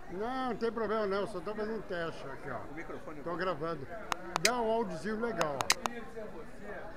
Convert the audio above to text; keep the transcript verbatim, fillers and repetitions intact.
Não, não tem problema não, só tô fazendo um teste aqui, ó. O microfone. Tô gravando. Dá um áudiozinho legal, ó.